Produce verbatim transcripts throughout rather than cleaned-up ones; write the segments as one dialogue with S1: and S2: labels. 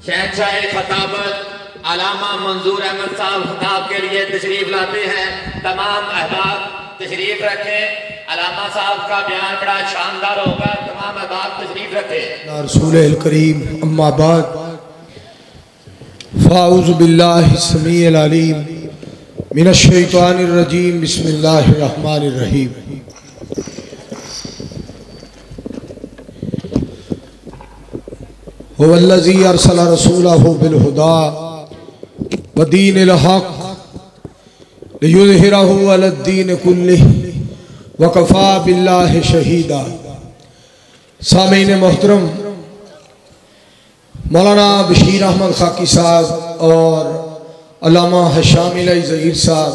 S1: शहंशाह खताबत अलामा मंजूर अहमद साहब खिताब के लिए तशरीफ लाते हैं। तमाम अहबाब तशरीफ रखें। अलामा साहब का बयान बड़ा शानदार होगा। तमाम अहबाब तशरीफ रखें।
S2: रसूल करीम अम्मा बाद फ़ाऊज़ु बिल्लाहि समीइल अलीम मिनश शैतानिर रजीम बिस्मिल्लाहिर रहमानिर रहीम। हुवल्लज़ी अरसला रसूलहु बिल हुदा व दीनिल हक़ लियुज़हिरहु अलद्दीन कुल्लिहि व कफ़ा बिल्लाहि शहीदा। सामीन मोहतरम, मौलाना बशीर अहमद खाकी साहब और अल्लामा हशामिल ज़हीर साहब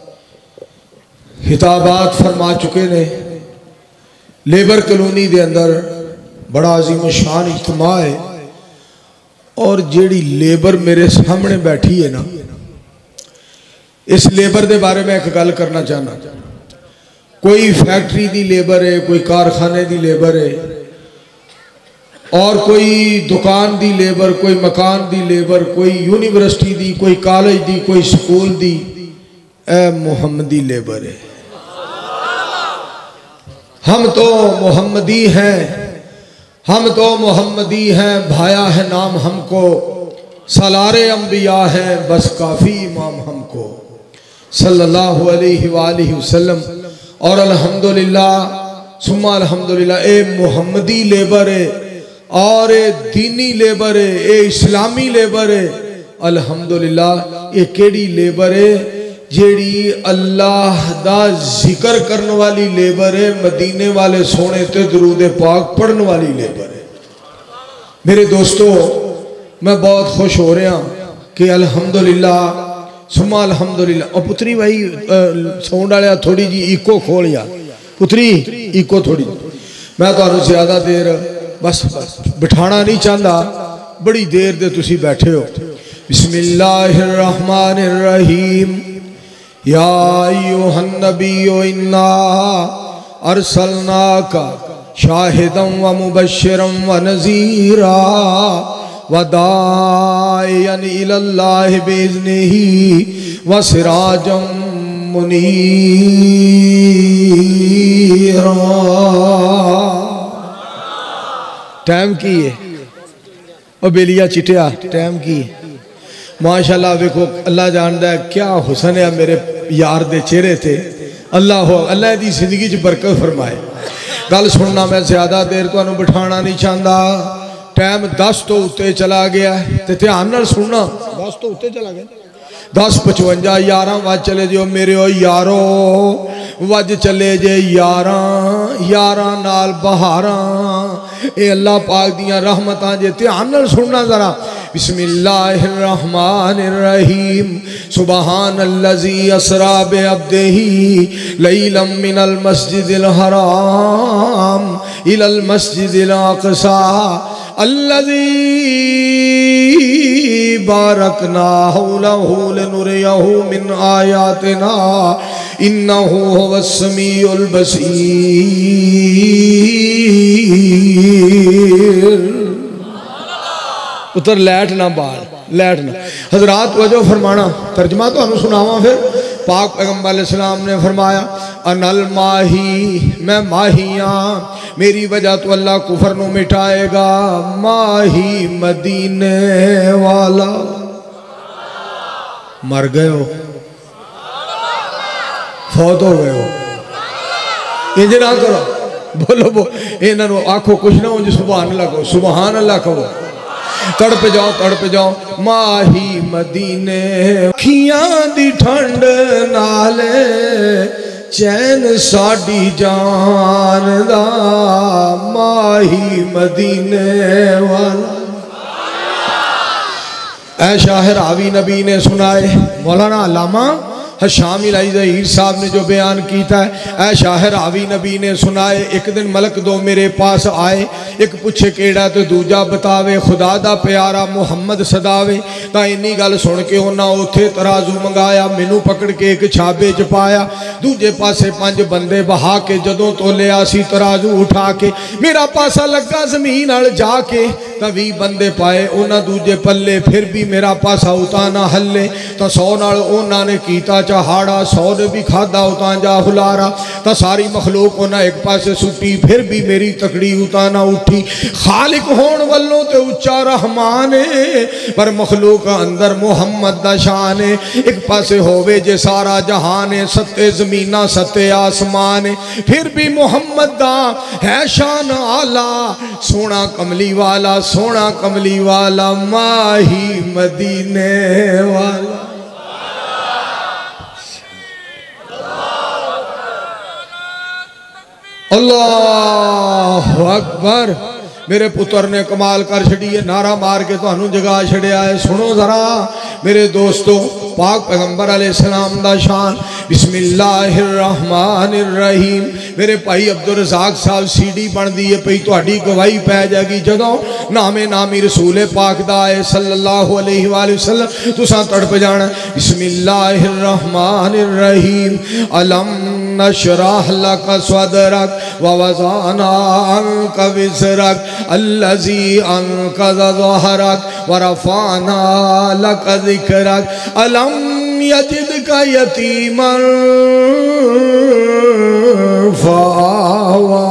S2: खिताबात फरमा चुके ने। लेबर कलोनी के अंदर बड़ा अजीम शान इज्तिमा है और जेड़ी लेबर मेरे सामने बैठी है ना, इस लेबर के बारे में एक गल करना चाहना। कोई फैक्ट्री की लेबर है, कोई कारखाने की लेबर है और कोई दुकान दी लेबर, कोई मकान दी लेबर, कोई यूनिवर्सिटी दी, कोई कॉलेज दी, कोई स्कूल दी। ए मुहम्मदी लेबर है। हम तो मुहम्मदी हैं, हम तो मुहम्मदी हैं, भाया है नाम हमको, सलारे अंबिया हैं, बस काफ़ी इमाम हमको सल्लल्लाहु अलैहि वालिहि वसल्लम। और अल्हम्दुलिल्लाह सुम्मा अल्हम्दुलिल्लाह, ए मुहम्मदी लेबर है और ए दीनी लेबर है, ए इस्लामी लेबर है। अल्हम्दुलिल्लाह, ये केड़ी लेबर है? जेड़ी अल्लाह दा जिक्र करने वाली लेबर है, मदीने वाले सोने ते दरूद पाक पढ़ने वाली लेबर है। मेरे दोस्तों, मैं बहुत खुश हो रहा कि अल्हम्दुलिल्लाह सुम्मा अल्हम्दुलिल्लाह। और पुत्री भाई साउंड वाले थोड़ी जी इको खोल यार, पुत्री इको थोड़ी। मैं तो ज्यादा देर बस बिठाना नहीं चाहता, बड़ी देर दे तुसी बैठे हो। बिस्मिल्लाहिर्रहमानिर्रहीम। या अय्युहन नबिय्यु इन्ना अरसलनाका शाहिदन व मुबश्शिरन व नज़ीरा व दाइयन इलल्लाहि बिइज़्निही व सिराजम मुनीरा। टाइम की है और बेलिया चिटिया, टाइम की माशाल्लाह। देखो अल्लाह जानता है क्या हुसन है मेरे यार दे चेहरे थे। अल्लाह हो, अल्लाह दी जिंदगी च बरकत फरमाए। गल सुनना, मैं ज्यादा देर तुहानू बिठाना नहीं चाहता। टाइम दस तो उत्ते चला गया तो ध्यान नाल सुनना। दस तो उत्ते चला गया, दस पचवंजा यारह वज चले जो मेरे ओ यारो, वज चले जे यारह यारह नाल बहारां। ये अल्लाह पाक दियां रहमतां जे, ध्यान नाल सुनना जरा। बिस्मिल्लाहिर्रहमानिर्रहीम। सुबहानल्लज़ी असरा बिअब्दिही लैलन मिनल मस्जिदिल हराम इलल मस्जिदिल अक़सा अल्लज़ी बारकना हौलहु लिनुरियहु मिन आयातिना इन्नहु हुवस समीउल बसीर। उतर लैट ना बाल, लैट ना। हजरात वजो फरमाना, तर्जमा तो हमें सुनावा। फिर पाक पैगंबर अलैहिस्सलाम ने फरमाया, अनल माही, मैं माहिया, मेरी वजह तो अल्लाह कुफर नु मिटाएगा। माही मदीने वाला। मर गए हो, फौत हो गए हो, इंज ना करो, बोलो बोलो इन्हों आखो कुछ ना हो, सुबहान अल्लाह कहो, सुबहान अल्लाह कहो, तड़प जाओ तड़प जाओ। माही मदीने खियां दी ठंड नाले चैन साड़ी जान दा। माही मदीने वाला। ऐ शाहिर आवी नबी ने सुनाए। मौलाना अल्लामा हशामिल ज़हीर साहब ने जो बयान किया है, ऐ शाहिर आवी नबी ने सुनाए। एक दिन मलक दो मेरे पास आए, एक पूछे केड़ा तो दूजा बतावे, खुदा दा प्यारा मुहम्मद सदावे। तो इन्नी गल सुन के उन्हें उत्थे तराजू मंगाया, मैनू पकड़ के एक छाबे च पाया, दूजे पासे पंज बंदे बहा के जदों तोलिया सी तराजू उठा के, मेरा पासा लगा जमीन नाल जाके तवी बंदे पाए उन्हें दूजे पल्ले, फिर भी मेरा पासा उता ना हले। तो सौ नाल उन्होंने कीता चहाड़ा, सौ ने भी खादा उता जा हुलारा। तो सारी मखलूक उन्हें एक पासे सुटी, फिर भी मेरी तकड़ी उता ना उठी। खालिक होण वल्लों ते उच्चा रहमान है, पर मखलूक अंदर मुहम्मद दा शान है। एक पासे होवे जे सारा जहान है, सत्ते जमीना सत्ते आसमान है, फिर भी मुहम्मद दा है शान आला। सोना कमली वाला, सोना कमली वाला, माही मदीने वाला। अल्लाह अकबर। मेरे पुत्र ने कमाल कर छड़ी है, नारा मार के तुहानू जगा छड़िया है। सुनो जरा मेरे दोस्तों, पाक पैगंबर अलैहिस्सलाम दा शान। बिस्मिल्लाहिर्रहमानिर्रहीम। मेरे भाई अब्दुल रज़ाक साहब सीडी बनती है पई, तुहाडी गवाही पै जाएगी जदों नामे नामी रसूल पाक दा आए सल्लल्लाहु अलैहि वसल्लम, तुसां तड़प जाना। बिस्मिल्लाहिर्रहमानिर्रहीम। अलम नशरह लक सदरक व वज़अना अन्का विज़रक अल्लज़ी अन्क़ज़ ज़हरक व रफ़अना लक ज़िक्रक अलम यजिदका यतीमन फ़आवा।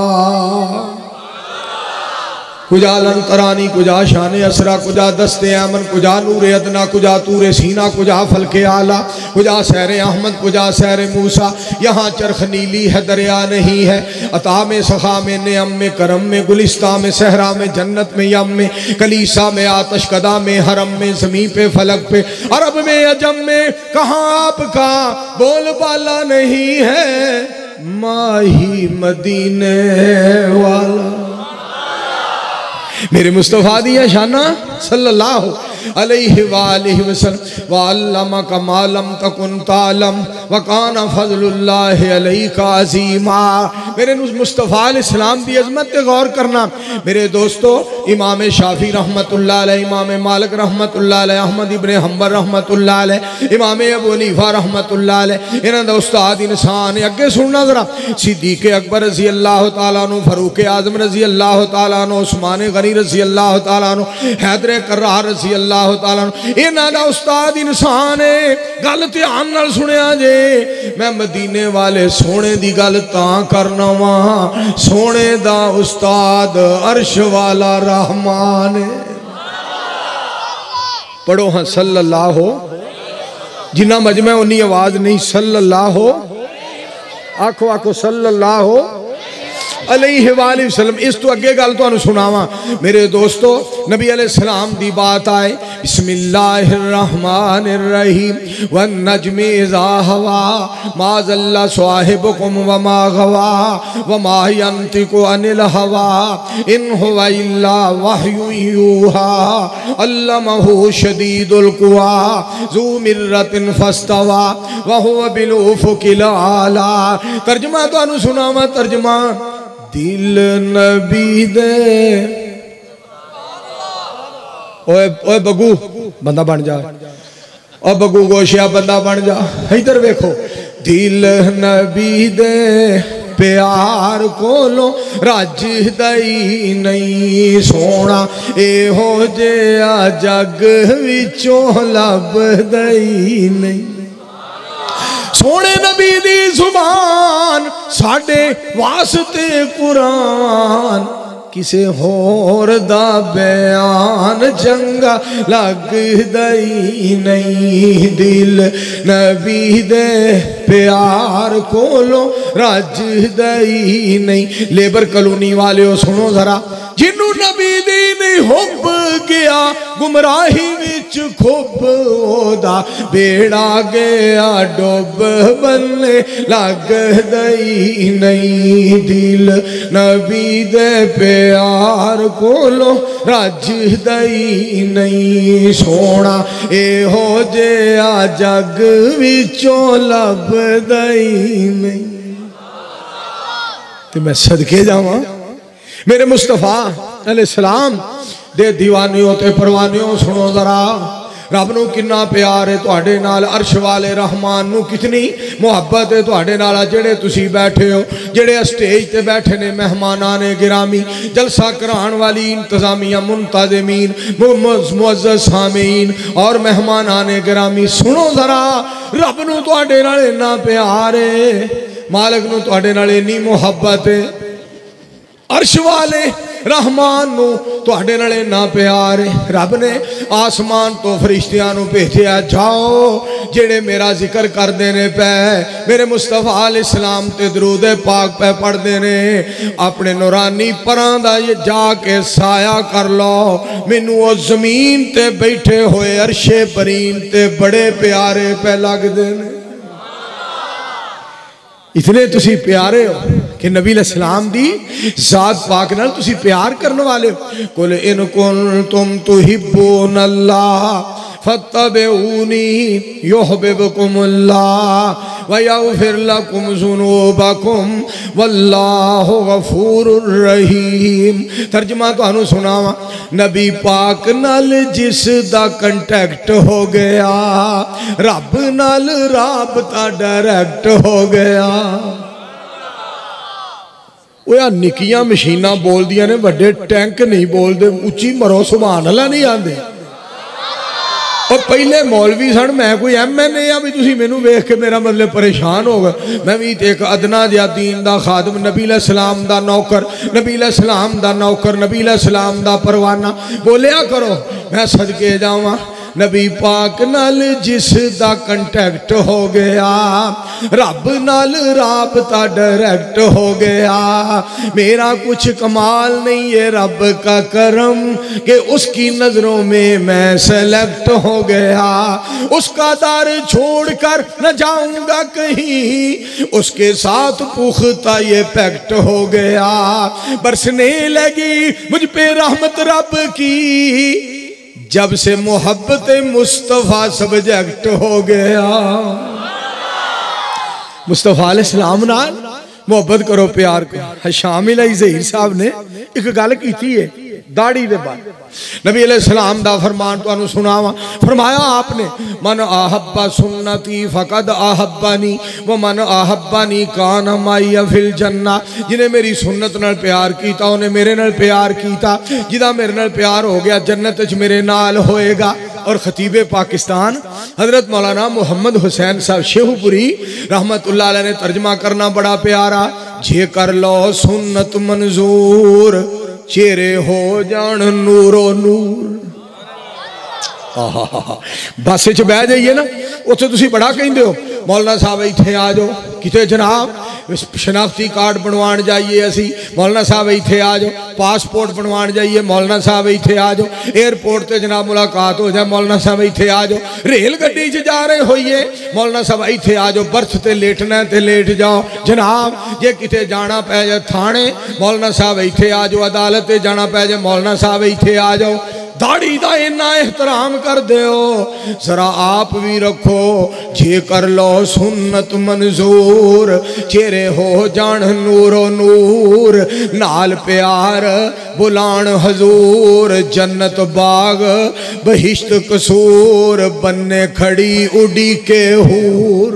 S2: कुजा लंतरानी, कुजा शान असरा, कुजा दस्ते अमन, कुजा नूर अदना, कुजा तूरे सीना, कुजा फलके आला, कुजा सहरे अहमद, कुजा सहरे मूसा। यहाँ चरख नीली है दरिया नहीं है। अता में सखा में नेम में करम में, गुलिस्ता में सहरा में, जन्नत में यम में, कलीसा में आतश कदा में, हरम में ज़मीं पे फलक पे, अरब में अजम में, कहाँ आपका बोलबाला नहीं है। माही मदीने वाला। मेरे मुस्तफ़ा दिया शाना सल्लल्लाहु अलैहि वालिहि वसल्लम। व अल्लमका मा लम तकुन तालम व काना फज़लुल्लाहि अलैका अज़ीमा। मेरे मुस्तफ़ा अलैहिस्सलाम की अज़मत पे गौर करना मेरे दोस्तों। इमाम शाफी रहमतुल्लाह अलैह, इमाम मालिक रहमतुल्लाह अलैह, अहमद इब्ने हंबल रहमतुल्लाह अलैह, इमाम अबू हनीफा रहमतुल्लाह अलैह, इन्हां दा उस्ताद इंसान है। अगे सुनना जरा। सिद्दीक़ अकबर रज़ी अल्लाह तआला अन्हु, फारूक आज़म रज़ी अल्लाह तआला अन्हु, उस्मान गनी रज़ी अल्लाह तआला अन्हु, हैदर कर्रार रज़ी अल्लाह तआला अन्हु, इन्हां दा उस्ताद इंसान है। गल ध्यान नाल सुनिया जे, मैं मदीने वाले सोने दी गल तां करना वा, सोने दा उस्ताद अर्श वाला रहमान है। पढ़ो हाँ सल्लल्लाहु, जिन्ना मजमा उन्नी आवाज नहीं। सल्लल्लाहु, आखो आखो सल्लल्लाहु अलैहि वसल्लम। इस तो अगे गल तुहानू सुनावा मेरे दोस्तों। नबी अलैहिस्सलाम दी बात आए। बिस्मिल्लाहिर्रहमानिर्रहीम। वन नज्मि इज़ा हवा मा ज़ल्ला साहिबुकुम व मा गवा व मा यंतिकु अनिल हवा इन हुवा इल्ला वह्यु यूहा अल्लमहु शदीदुल कुवा ज़ू मिर्रतिन फस्तवा व हुवा बिल उफ़ुक़िल आला। तर्जुमा तुहानू सुनावा। तर्जुमा दिल नबी दे। ओए ओए बगू बंदा बन जा, ओ बगू गोशिया बंदा बन जा। इधर देखो। दिल नबी दे प्यार कोलो रज दई नहीं, सोना एहो जिहा जग विचों लब दई नहीं। सोने नबी दी जुबान साडे वास्ते कुरान, किसे होर दा बयान चंगा लगदई नहीं। दिल नबी दे प्यार कोलो रजदई नहीं। लेबर कॉलोनी वाले सुनो जरा। जिन्नू नबी दी नहीं हुब गया गुमराही विच खुब, ओदा बेड़ा गया डुब बनने लगदई नहीं। दिल नबी दे प्यार कोलो रजदई नहीं, सोना एहो जिहा जग विचों लभदई नहीं। ते मैं सदके जावां मेरे मुस्तफा अलैहिस्सलाम दे दीवानियों ते परवानियों। सुनो जरा। रब नूं किन्ना प्यार है तुहाडे नाल, अर्श वाले रहमान नूं कितनी मुहब्बत है तुहाडे नाल। जेड़े तुसी बैठे हो, जेड़े स्टेज ते बैठे ने मेहमानां ने गिरामी, जलसा कराने वाली इंतजामिया, मुंतज़मीन, मुअज़्ज़ज़ सामीन और मेहमानां ने गिरामी, सुनो जरा, रब नूं तुहाडे नाल इन्ना प्यार है, मालिक नूं तुहाडे नाल इन्नी मुहब्बत है, अर्श वाले रहमान नूं तुहाडे नाल इन्ना प्यार है। रब ने आसमान तो फरिश्तियां नूं भेजिया, जाओ जेड़े मेरा जिक्र करदे ने पै, मेरे मुस्तफा अलैहिस्सलाम ते दरूद पाक पै पढ़दे ने, अपने नूरानी परां दा जाके साया कर लो, मैनू ओ जमीन ते बैठे होए अरशे बरीन ते बड़े प्यारे पै लगदे ने। इतने तुसी प्यारे हो कि नबी अलैहिस्सलाम दी जात पाक नाल तुसी प्यार करने वाले हो। कुल इन कुंतुम तुहिब्बूनल्लाह फत्तबिऊनी युहब्बुकुमुल्लाह व यग़फिर लकुम ज़ुनूबकुम वल्लाहु गफूरुर रहीम। तर्जमा तुहानू सुनावा, नबी पाक नाल जिस दा कंटैक्ट हो गया, रब नाल राबता डायरैक्ट हो गया। वो निक्कियां मशीनां बोलदियां ने, वड्डे टैंक नहीं बोलते, उच्ची मरो सुभान अल्लाह नहीं आते। और पहले मौलवी सन, मैं कोई एम एन ए आ भी तुसी मैनू वेख के मेरा मतलब परेशान हो गए। मैं भी एक अदना जिहा दीन दा खादम, नबी अलैहिस्सलाम दा नौकर, नबी अलैहिस्सलाम दा नौकर, नबी अलैहिस्सलाम दा परवाना, बोलिया करो मैं सदके जावां। नबी पाक नाल जिस दा कंटैक्ट हो गया, रब नाल राबता डायरैक्ट हो गया। मेरा कुछ कमाल नहीं है, रब का करम कि उसकी नजरों में मैं सेलेक्ट हो गया। उसका दर छोड़कर न जाऊंगा कहीं, उसके साथ पुख्ता ये पैक्ट हो गया। बरसने लगी मुझ पे रहमत रब की, जब से मोहब्बत मुस्तफ़ा सब्जेक्ट हो गया। मुस्तफ़ा अलैहिस्सलाम नाल मोहब्बत करो, प्यार करो। शामिल ज़हीर साहब ने एक गल की है दाढ़ी दे बाद, नबी अलैहिस्सलाम दा फरमान तुहानू सुनावा। फरमाया आपने, मन आहब्बा सुन्नती फकद आहब्बानी व मन आहब्बानी कान माइया फिल जन्ना। जिन्हें मेरी सुन्नत नाल प्यार कीता उन्हें मेरे नाल प्यार कीता, जिदा मेरे नाल प्यार हो गया जन्नत च मेरे नाल होएगा। और खतीबे पाकिस्तान हजरत मौलाना मोहम्मद हुसैन साहब शेखुपुरी रहमतुल्लाह अलैह ने तर्जमा करना बड़ा प्यारा, जे कर लो सुन्नत मंजूर चेहरे हो जान नूरो नूर। बस च बह जाइए ना, उत्थे तुसी बड़ा कहंदे हो मौलाना साहब इत्थे आ जाओ, किते जनाब शनाख्ती कार्ड बनवाण जाइए असी, मौलाना साहब इत्थे आ जाओ, पासपोर्ट बनवाण जाइए, मौलाना साहब इत्थे आ जाओ, एयरपोर्ट ते जनाब मुलाकात हो जाए, मौलाना साहब इत्थे आ जाओ, रेल गड्डी च जा रहे होइए, मौलाना साहब इत्थे आ जाओ, बर्थ ते लेटना ते लेट जाओ जनाब, जे किते जाना पै जाए थाने मौलाना साहब इत्थे आ जाओ, अदालत ते जाना पै जाए मौलाना साहब इत्थे आ जाओ। दाढ़ी का इन्ना एहतराम कर दो, जरा आप भी रखो, जे कर लो सुन्नत मंजूर चेहरे हो जान नूरो नूर। नाल प्यार बुलान हजूर, जन्नत बाग बहिश्त कसूर, बनने खड़ी उड़ी के हूर।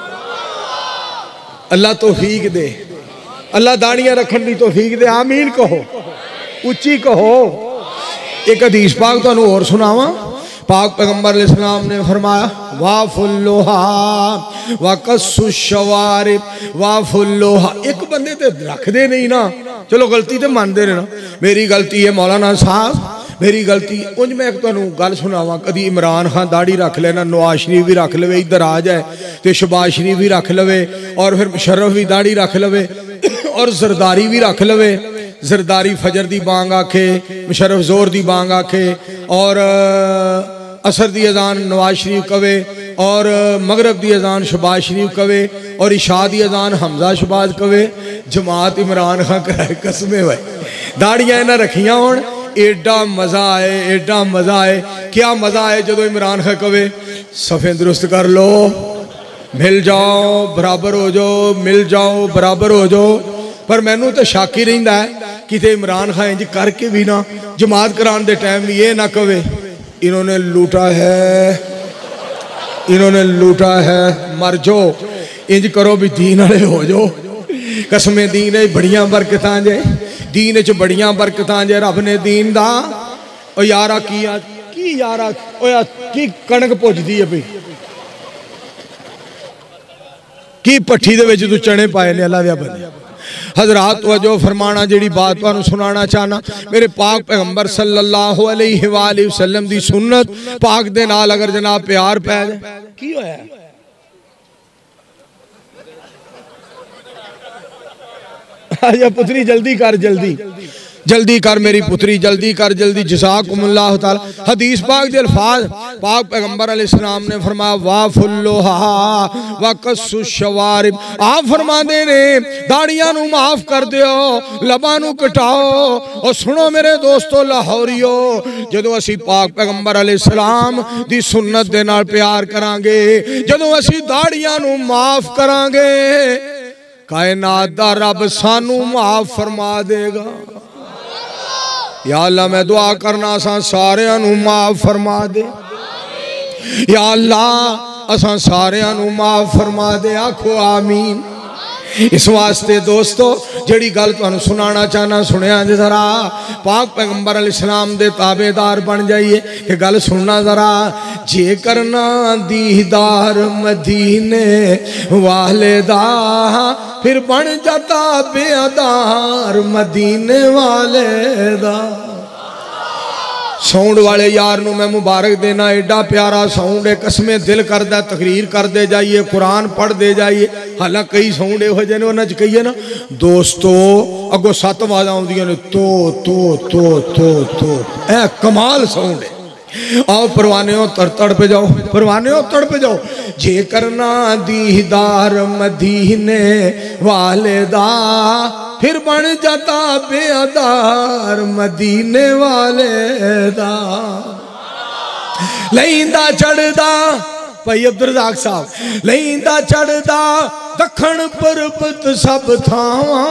S2: अल्लाह तौफीक दे, अल्लाह दाढ़ियां रखन दी तौफीक दे। आमीन कहो, उच्ची कहो। एक हदीस पाक तुहानू और सुनावा। पाक पैगंबर अलैहिस्सलाम ने फरमाया, वाफुल्लोहा वकस्सुशवारिब वाफुल्लोहा। एक बंदे ते रखदे नहीं ना, चलो गलती तो मानते रहना, मेरी गलती है मौलाना साहब मेरी गलती। उंज मैं एक तुहानू गल सुनावा, कदी इमरान खान दाढ़ी रख लेना, नवाज शरीफ भी रख लवे, इधर आ जाए तो शहबाज शरीफ भी रख लवे, और फिर मुशर्रफ भी दाढ़ी रख लवे, और जरदारी भी रख लवे। जरदारी फजर दी बांग आखे, मुशर्रफ जोर दी बांग आखे, और असर दी अजान नवाज शरीफ कवे, और मगरब दी अजान शहबाज शरीफ कवे, और इशा दी अजान हमजा शहबाज कवे। जमात इमरान खान कराए, कसमे भाई दाड़ियां इन्हें रखियां होण, एडा मजा आए, एडा मजा आए। क्या मजा आए जो इमरान खान कवे सफ़े दुरुस्त कर लो, मिल जाओ बराबर हो जाओ, मिल जाओ बराबर हो जाओ। पर मैनू तो शक ही रहिंदा है किते इमरान खान इंज करके भी ना जमात कराने दे टाइम भी ये ना कवे इन्होंने लूटा है, इन्होंने लूटा है। मर जाओ, इंज करो भी दीन वाले हो जाओ। कसमें दीन है बड़ियां बरकतां जे, दीन च बड़ियां बरकतां जे। रब ने दीन दा ओ यारा की की यारा ओ यार की कणक भुजदी है पई, की भट्ठी दे विच तू चने पाए ने अल्लाह दे बंदे। हजरात वजो फरमाना जेड़ी बात तुहानू सुनाना चाहना, मेरे पाक पैगंबर सल्लल्लाहु अलैहि वसल्लम दी सुन्नत पाक दे नाल अगर जनाब प्यार पै जाए की होया। आजा पुत्री जल्दी कर, जल्दी जल्दी कर मेरी पुत्री, जल्दी कर जल्दी। जज़ाकुमुल्लाह ताला। हदीस पाक दे अल्फाज पाक पैगंबर अलैहिस्सलाम ने फरमाया वा फुल्लुहा वा कस्सु शवारिब। आप फरमाते ने दाड़ियां नू माफ कर दियो, लबां नू कटाओ। और सुनो मेरे दोस्तों लाहौरियो, जदों असी पाक पैगंबर अलैहिस्सलाम दी सुन्नत दे नाल प्यार करांगे, जदों असी दाड़ियां नू माफ करांगे, कायनात दा रब सानू माफ फरमा देगा। या अल्लाह मैं दुआ करना सा सारियां नू माफ फरमा दे। या अल्लाह असां सारियां नू माफ फरमा दे। आखो आमीन। इस वास्ते दोस्तों जड़ी गल तुहानू सुनाना चाहना सुनिया जे जरा। पाक पैगंबर अलैहिस्सलाम दे ताबेदार बन जाइए कि गल सुनना जरा। जे करना दीदार मदीने वाले दा, फिर बन जाता बेअदार मदीने वाले दा। साउंड वाले यार नू मैं मुबारक देना, एडा प्यारा साउंड है। कसमें दिल करदा तकरीर करते जाइए, कुरान पढ़ते जाइए। हालांकि कई साउंड इहो जिहे ने उन्हां च कहिए ना दोस्तों अगों सत्त आवाज़ां आउंदियां ने तो तो तो तो तो ऐ कमाल साउंड है। आओ परवाने हो तड़ तड़ पे जाओ, परवाने हो तड़ पे जाओ। जे करना दीदार मदीने वाले दा, फिर बन जाता बेअदार मदीने वाले दा। लैंदा चढ़दा भाई अब्दुल रज़ाक साहब, लैंदा चढ़दा दखण पर्वत सब थावां,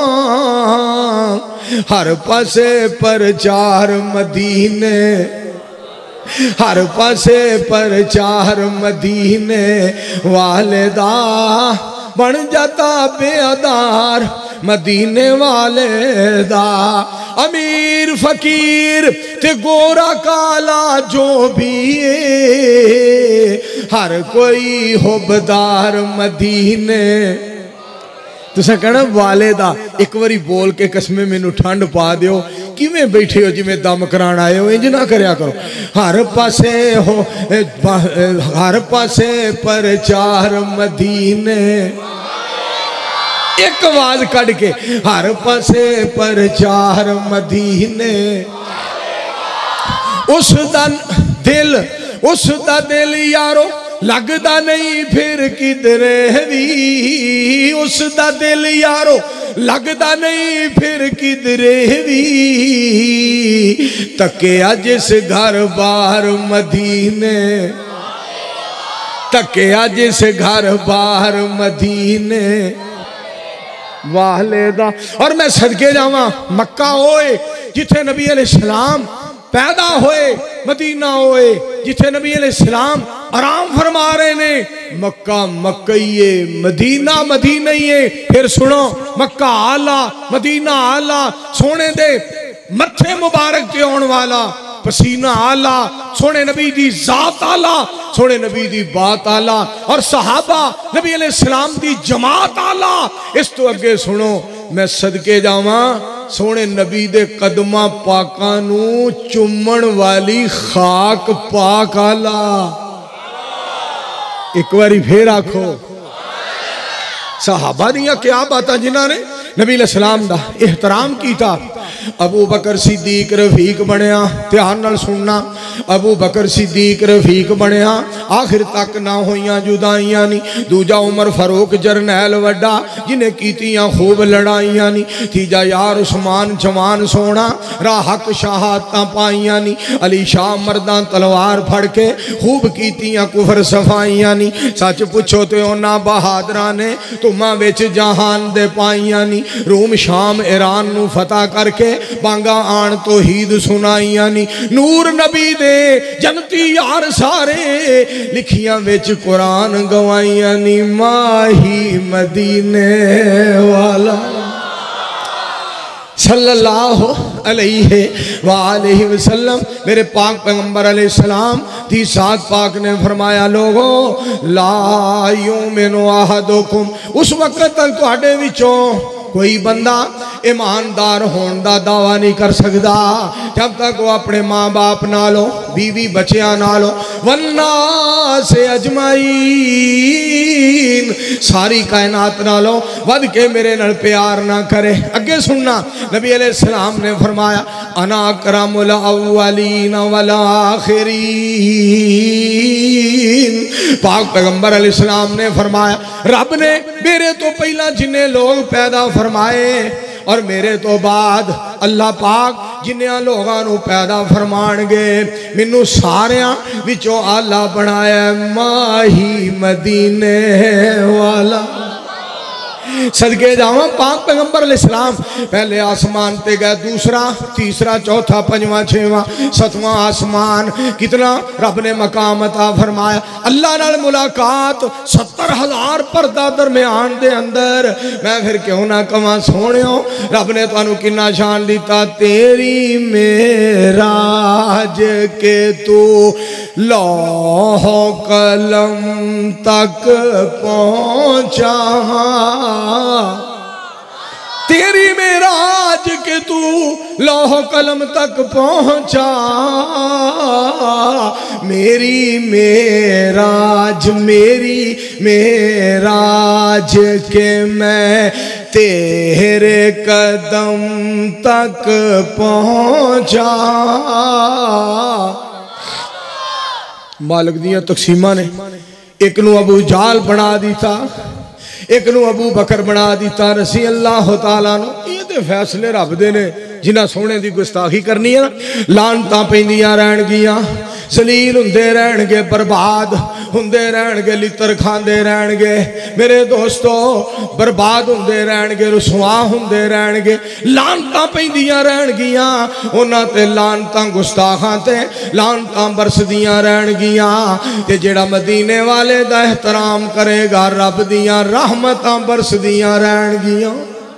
S2: हर पासे प्रचार मदीने, हर पासे प्रचार मदीने वाले दा। बन जाता बेअदार मदीने वाले दा। अमीर फकीर ते गोरा काला जो भी है, हर कोई हुबदार मदीने। तुसा कहना वाले दा, एक बारी बोल के कसमें मैनू ठंड पा दियो। किवें बैठे हो जिवें दम कराण आए हो, इंज ना करया करो। हर पासे हो हर पासे प्रचार मदीने, एक आवाज कड़ के हर पासे प्रचार मदीने। उस दा दिल उस दा दिल यारो लगदा नहीं फिर किधरे भी, उस दा दिल यारो लगदा नहीं फिर किधरे भी। तके अज इस घर बार मदीने, तके अज इस घर बार मदीने वाले दा। और मैं सदके जावा मक्का होए जिथे नबी अलैहिस्सलाम पैदा होए, मदीना होए जिथे नबी अलैहिस्सलाम आराम फरमा रहे ने। मक्का मक्कईये, मदीना मदीनईये। फिर सुनो मक्का आला मदीना आला, सोने दे मत्थे मुबारक ते आउण वाला पसीना आला, सोने नबी दी जात आला, सोने नबी दी बात आला, और सहाबा नबी अलैहिस्सलाम दी जमात आला। इस तो अगे सुनो मैं सदके जावा सोने नबी दे कदमा पाका नू चुम्मण वाली खाक पाक आला। एक बारी फिर आखो सहाबा दियां क्या बातां जिन्हां ने नबी अलैहिस्सलाम दा एहतराम कीता। अबू बकर सिद्दीक रफीक बनया, ध्यान नाल सुनना। अबू बकर सिद्दीक रफीक बनया, आखिर तक ना होइयां जुदाइयां नी। दूजा उमर फारूक जरनैल वड्डा जिन्हें कीतियां खूब लड़ाइयां नी। तीजा यार उस्मान जवान सोना राह हक शहादतां पाइयां नी। अली शाह मर्दां तलवार फड़ के खूब कीतियां कुफर सफाइयां नी। सच पुछो ते उन्हां बहादरां ने तुमां विच जहान दे पाइयां नी। रूम शाम ईरान नू फतह करके के बांगा आन तो हीद सुनाइया नी नूर नबी दे जनती यार सारे लिखियां विच कुरान गवाइया नी माही मदीने वाला सल्लल्लाहु अलैहि वालैहि वसल्लम। मेरे पाक पैगंबर अलैहिस्सलाम दी साथ पाक ने फरमाया लोगों ला युमिनु अहदुकुम उस वक्त तक तुहाडे विचों कोई बंदा ईमानदार होने का दावा नहीं कर सकता जब तक वो अपने माँ बाप नालों बीवी बच्चियां नालों वन्ना से अजमाईन सारी कायनात नालों वध के मेरे नाल प्यार ना करे। अगे सुनना नबी अलैहिस्सलाम ने फरमाया अना अकरमुल अव्वलीन वल आखिरीन। पाक पैगंबर अलैहिस्सलाम ने फरमाया रब ने मेरे तो पहला जिन्ने लोग पैदा फरमाए और मेरे तो बाद अल्लाह पाक जिन्नियां लोगों को पैदा फरमाणगे मैनू सारियां विचों आला बनाया माही मदीने वाला। सदके जावा पाक पैगंबर अलैहिस्सलाम पहले आसमान ते गए दूसरा तीसरा चौथा पंजवां छेवां सतवां आसमान कितना रब ने मकाम अता फरमाया। अल्लाह नाल मुलाकात सत्तर हजार पर्दा दरम्यान दे अंदर मैं फिर क्यों ना कवां सोहणियो रब ने तुहानू किन्ना शान दिता तेरी मेराज के तू लौह कलम तक पहुंचा तेरी मेराज के तू लौह कलम तक पहुंचा मेरी मेराज मेरी मेराज के मैं तेरे कदम तक पहुंचा। मालिक दियां तकसीमां ने एक नू अबू जाल बना दिता एक नू अबू बकर बना दिता रसी अल्लाह तआला नु। ये ते फैसले रब दे ने जिन्हां सोहणे दी गुस्ताखी करनी है लानतां पैंदियां रहणगियां जलील हुंदे रहणगे बर्बाद हुंदे रहणगे लितर खांदे रहणगे मेरे दोस्तों बर्बाद हुंदे रहणगे रुसवा हुंदे रहणगे लानतां पैंदियां रहणगियां उन्हां ते लानतां गुस्ताखां ते लानतां बरसदियां रहणगियां ते जेड़ा मदीने वाले दा एहतराम करेगा रब दियां रहमतां बरसदियां रहणगियां।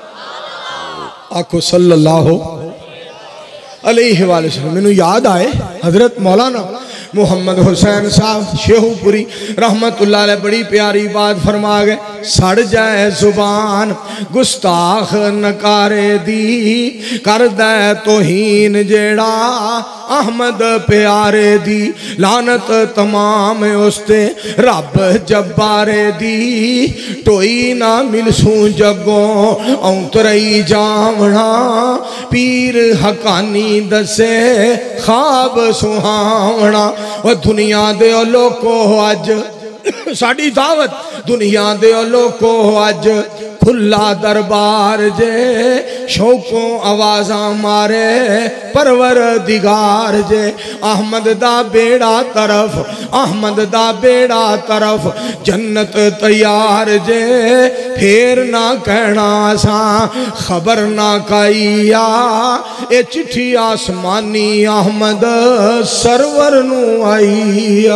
S2: आखो सल्लल्लाहु अलैहि वसल्लम। मैनू याद आए हजरत मौलाना मुहम्मद हुसैन साहब शेहूपुरी रहमतुल्लाह अलैह बड़ी प्यारी बात फरमा गए सड़ जाए जुबान गुस्ताख नकारे दी कर दे तोहीन जेड़ा अहमद प्यारे दी लानत तमाम उसते रब जब्बारे दी टोई ना मिलसूं जगों औंतरई जावना पीर हकानी दसे खाब सुहावना। और दुनिया दे लोको अज साड़ी दावत दुनिया दे लोको अज खुला दरबार जे शौकों आवाजा मारे परवर दिगार जे अहमद दा बेड़ा तरफ अहमद दा बेड़ा तरफ जन्नत तैयार जे फिर ना कहना सा खबर ना काइया ए चिट्ठी आसमानी अहमद सरवर नू आईया।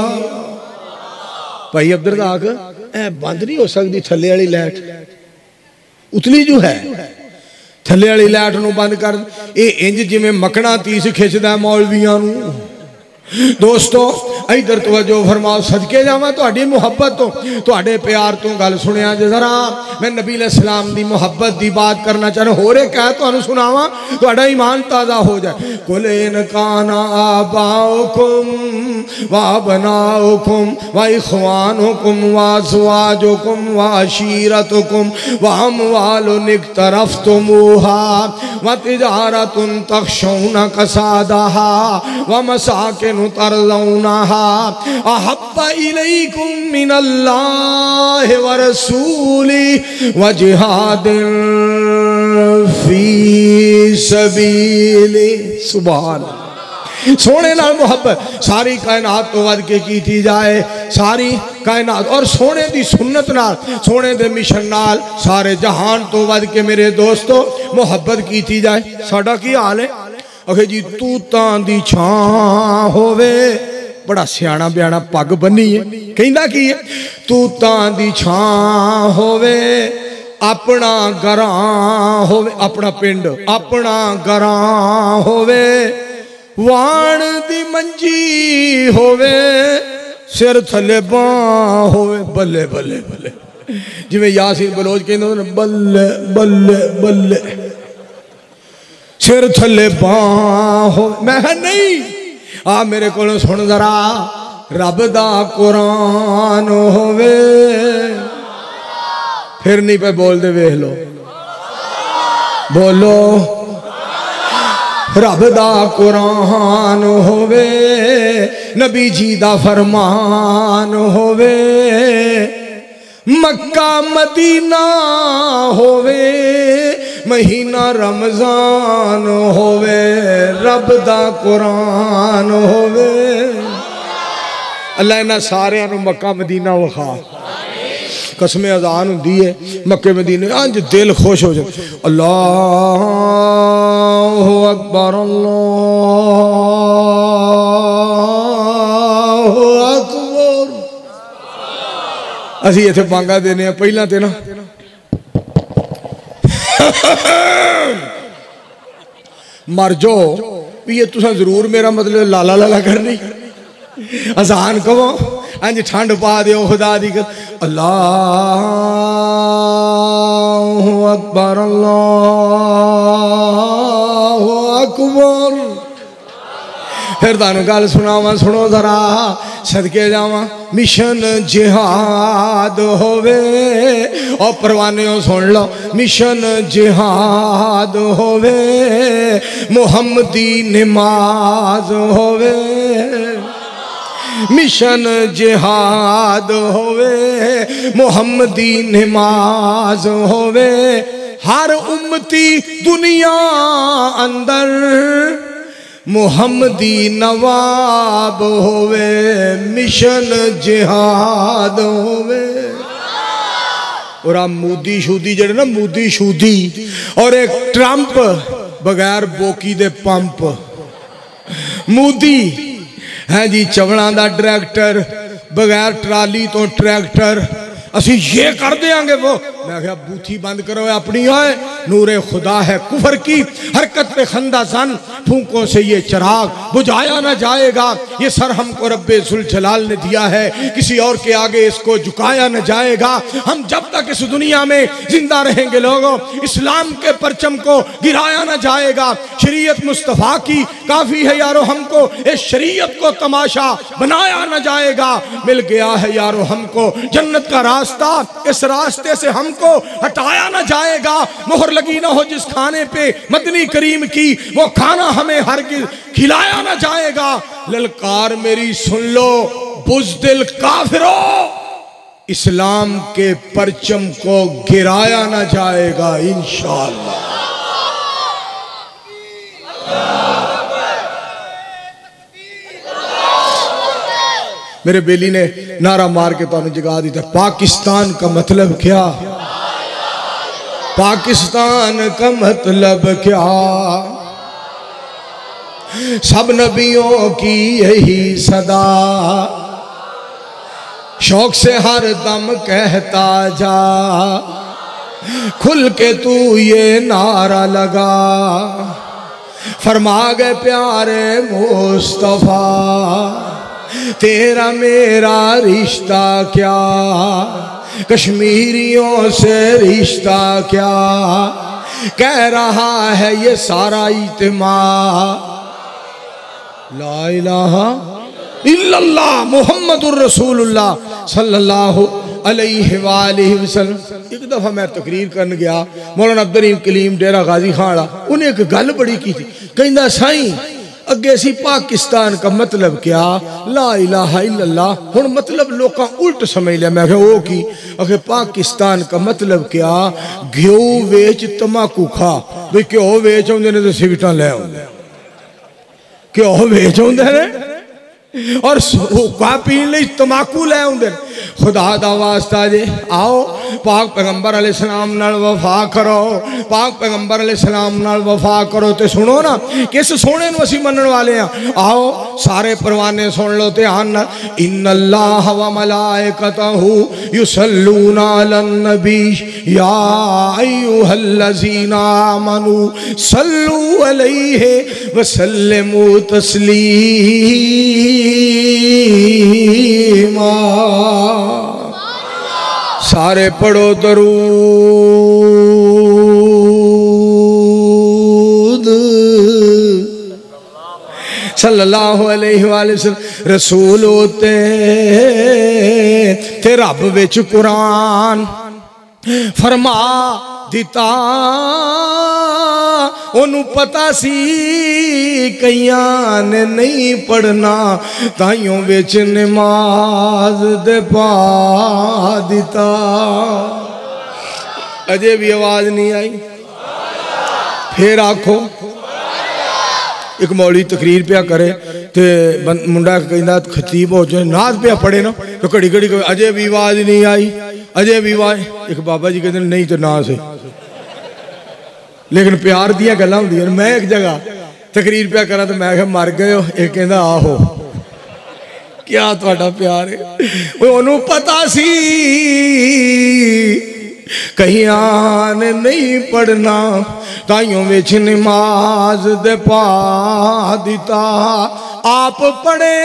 S2: भाई अब्दुल्लाह ए बंद नहीं हो सकती थले वाली लाइट उतली जो है थले वाली लाइट नू बंद कर ये इंज जिमें मकना तीस खिंचदा मौलवियां नू। दोस्तों इधर तवज्जो फरमाओ सदके जावां तुहाडी मुहब्बत तो तुहाडे प्यार तो गल सुनिया जे जरा मैं नबी अलैहिस्सलाम दी मुहब्बत दी बात करना चाह रहा होरे कह तुहानू सुनावां तुहाडा ईमान ताज़ा हो जाए। कुल इन काना आबाउकुम व अबनाउकुम व इख्वानुकुम व अज़वाजुकुम व अशीरतुकुम व अमवालुन इक्तरफ्तुमूहा व तिजारतुन तखशौना कसादहा व मसाकिन तरज़ौनहा अहब्बा इलैकुम मिनल्लाहि व रसूलिही व जिहादिन फी सबीलिही। सुभान सोने नाल मुहब्बत सारी कायनात तो वध के की जाए, सारी कायनात और सोने दी सुन्नत नाल, सोने दे मिशन नाल सारे जहान तो वध के मेरे दोस्तों मुहब्बत की जाए। साडा की हाल है? अखे जी तूतां दी छां होवे, बड़ा सियाना बयाना पग बनी है, कहंदा की है तूतां दी छां होवे, अपना घरां होवे, अपना पिंड अपना घरां होवे, वाण दी मंजी होवे, सिर थले बां होवे, बल्ले बल्ले बल्ले, जिवें यासीन बलोच कहंदे ने बल्ले बल्ले बल्ले, सिर थले बां हो। मैं नहीं आ मेरे को सुन जरा, रब दा कुरान होवे, फिर नहीं पे बोल दे, वेख लो बोलो, रब दा कुरान होवे, नबी जी दा फरमान होवे, मक्का मदीना होवे, महीना रमजान होवे, रब दा कुरान होवे। अल्लाह इन्हां सारियां नूं मक्का मदीना विखा, कसमें अजान होंदी है मक्के मदीने, अंज दिल खुश हो जाए। अल्लाहु अकबर अल्लाहु अकबर। असी इत्थे बांगा देने पहला ते ना मर जाओ भी ये तुसा जरूर मेरा मतलब लाला लाला करनी, अजान कहो अंज ठंड पा दो खुदा दी। अल्लाहु अकबर अल्लाहु अकबर। फिर तुहानू गल सुनावा, सुनो जरा, सदके जावा। मिशन जिहाद होवे, और परवाने सुन लो, मिशन जिहाद होवे, मुहम्मदी नमाज होवे, मिशन जिहाद होवे, मुहम्मदी नमाज होवे, हर उम्मती दुनिया अंदर मुहम्मदी नवाब होवे, मिशन जिहाद होवे। और आ मोदी शूदी जड़े ना, मोदी शूदी और एक ट्रंप बगैर बोकी दे पंप, मोदी है जी चवलों का डायरेक्टर, बगैर ट्राली तो ट्रैक्टर, असी ये कर देंगे वो। मैं क्या बूथी बंद करो अपनी, है नूरे खुदा है कुफर की हरकत पे खंदा सन, फूंकों से ये चिराग बुझाया ना जाएगा, ये सर हमको रब्बे जुल जलाल ने दिया है, किसी और के आगे इसको झुकाया ना जाएगा। हम जब तक इस दुनिया में जिंदा रहेंगे लोगों, इस्लाम के परचम को गिराया ना जाएगा। शरीयत मुस्तफ़ा की काफी है यारो हमको, इस शरीयत को तमाशा बनाया ना जाएगा। मिल गया है यारो हमको जन्नत का रास्ता, इस रास्ते से हमको हटाया ना जाएगा। मोहर लगी ना हो जिस खाने पे मदनी करीम की, वो खाना हमें हरगिज़ खिलाया ना जाएगा। ललकार मेरी सुन लो बुज़दिल काफिरों, इस्लाम के परचम को गिराया ना जाएगा इंशाअल्लाह। मेरे बेली ने नारा मार के तो जगा दी था, पाकिस्तान का मतलब क्या, पाकिस्तान का मतलब क्या, सब नबियों की यही सदा, शौक से हर दम कहता जा, खुल के तू ये नारा लगा, फरमा गए प्यारे मुस्तफा, तेरा मेरा रिश्ता क्या, कश्मीरियों से रिश्ता क्या, कह रहा है ये सारा इज्तिमा, ला इलाहा इल्लल्लाह मुहम्मदुर रसूलुल्लाह सल्लल्लाहु अलैहि वालिहि वसल्लम। एक दफा मैं तकरीर करने गया, मौलाना अब्दुल कलीम डेरा गाजी खान, उन्हें एक गल बड़ी की थी, कहंदा साईं अगे सी पाकिस्तान का मतलब क्या, ला इलाहा इल्लल्लाह, हुण मतलब लोग उल्ट समझ लिया। मैं क्या वो की, अखे पाकिस्तान का मतलब क्या, घ्यो वेच तमाकू खा, भाई घ्यो वेच आते ने तो सिगरेट लै आते, घ्यो वेच आउंदे ने और हुक्का पीन लई तमाकू लै आउंदे ने। खुदा दा वास्ता जे आओ पाक पैगंबर अलैहिस्सलाम नाल वफा करो, पाक पैगंबर अलैहिस्सलाम नाल वफा करो। तो सुनो ना किस सोहणे नूं असीं मनण वाले हैं। आओ सारे परवाने सुन लो ध्यान नाल। इन्नल्लाह व मलाइकतहू युसल्लूना अलन नबी या अय्युहल्लज़ीना आमनू सल्लू अलैहि व सल्लिमू तस्लीमा। सारे पढ़ो दरूद सल्लल्लाहु अलैहि वसल्लम। रसूल होते ते रब विच कुरान फरमा दिता, ओनू पता सी कईयां ने नहीं पढ़ना, ताइयों विच नमाज दे पा दिता। अजे भी आवाज नहीं आई, फिर आखो। एक मौली तकरीर पिया करे ते मुंडा कहता खतीब हो जाए नाज पिया पढ़े ना तो घड़ी घड़ी अजे भी आवाज नहीं आई, अजे भी आवाज। एक बाबा जी कहते नहीं तो ना से, लेकिन प्यार दियां गल्लां हुंदियां। मैं एक जगह तकरीर पिया करा तो मैं कहा मर गए हो, एक कहता आहो क्या तुहाडा प्यार है। ओनू पता सी कईयां ने नहीं पढ़ना, ताइयों विच नमाज दे पा दिता। आप पढ़े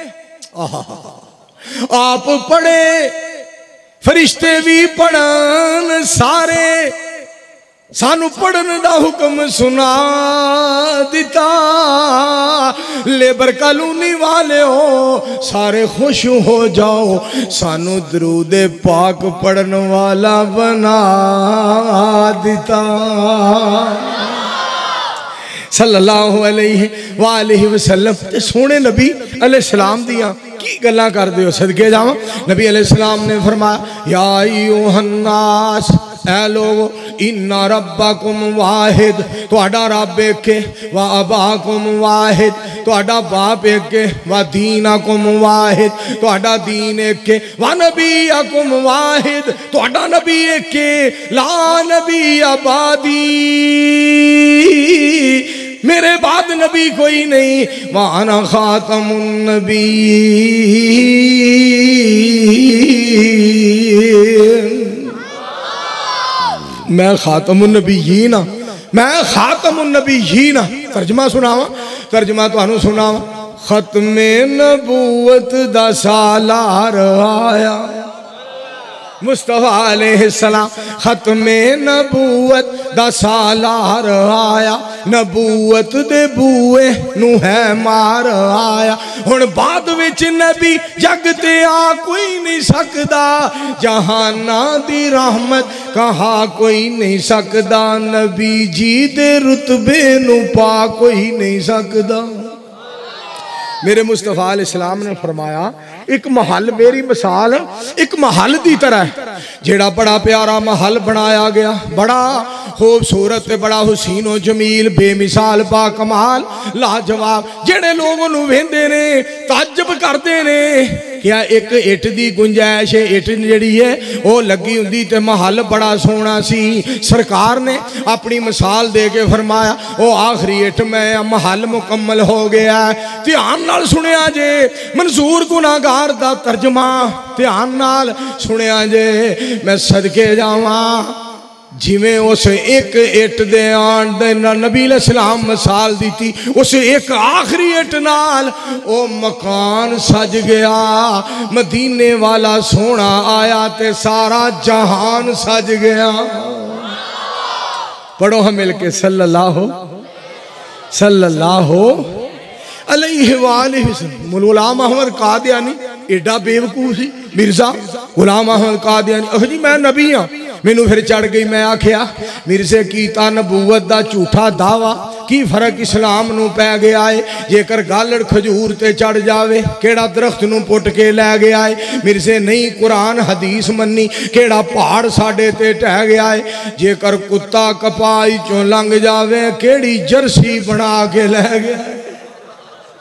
S2: आप पढ़े फरिश्ते भी पढ़न सारे, सानू पढ़न दा हुक्म सुना दिता। लेबर कॉलोनी वाले हो सारे खुश हो जाओ, सानू दरूद पाक पढ़न वाला बना दिता। सल्लल्लाहु अलैहि वालेहि वसल्लम। ते सोने नबी अलैहिस्सलाम दियां की गल्लां करदे हो, सदके जावां। नबी अलैहिस्सलाम ने फरमाया या अय्युहन्नास, ऐ लोगो इन्ना रब्बकुम वाहिद, तुहाडा रब एक है, व अबाकुम वाहिद, तुहाडा बाप एक है, व दीनकुम वाहिद, तुहाडा दीन एक है, व नबियकुम वाहिद, तुहाडा नबी एक है। ला नबी अबादी, मेरे बाद नबी कोई नहीं। व अना खातमुन नबीय्यीन, मैं खातमुन नबीय्यीन, मैं खातमुन नबीय्यीन। तर्जमा सुनावा, तर्जमा तुहानू सुनावा। खत्मे नबूवत दा सालार आया मुस्तफा अलैहिस्सलाम, खत्मे नबूवत दा सालार आया, नबूवत दे बूए नू है मार आया। हुण बाद विच नबी जग ते आ कोई नहीं सकदा, जहाना दी रहमत कहा कोई नहीं सकदा, नबी जी दे रुतबे नू पा कोई नहीं सकदा। मेरे मुस्तफा अलैहिस्सलाम ने फरमाया एक महल, मेरी मिसाल एक महल की तरह है, जेड़ा बड़ा प्यारा महल बनाया गया, बड़ा खूबसूरत, बड़ा हुसीनो जमील, बेमिसाल, बाकमाल, लाजवाब। जेड़े लोग उन्होंने वेंदे ने ताज्जुब करते ने क्या एक इट की गुंजाइश है, इट जी है वो लगी होंदी ते महल बड़ा सोहना सी। सरकार ने अपनी मिसाल दे के फरमाया वो आखिरी इट मैं महल मुकम्मल हो गया। ध्यान नाल सुनिया जे मंसूर गुनाहगार दा तर्जमा, ध्यान नाल सुनिया जे। मैं सदके जावा जिमें उस एक इट दे आन दे नबी अलैहिस्सलाम मिसाल दी थी, उस एक आखिरी इट नाल ओ मकान सज गया। मदीने वाला सोना आया ते सारा जहान सज गया। पढ़ो हम मिलके सल्लल्लाहु सल्लल्लाहु अलैहि वसल्लम। गुलाम अहमद कादियानी एडा बेवकूफ सी मिर्जा गुलाम अहमद कादियानी, अह जी मैं नबी हाँ। मैनू फिर चढ़ गई, मैं आख्या मिर्जे कीता नबूवत दा झूठा दावा, की फर्क इस्लाम नू पै गया है। जेकर गालड़ खजूर ते चढ़ जावे केड़ा दरख्त नू पुट के लै गया है। मिर्जे नहीं कुरान हदीस मन्नी केड़ा पहाड़ साडे ते टह गया है। जेकर कुत्ता कपाई चों लंघ जावे केड़ी जर्सी बना के लै गया है।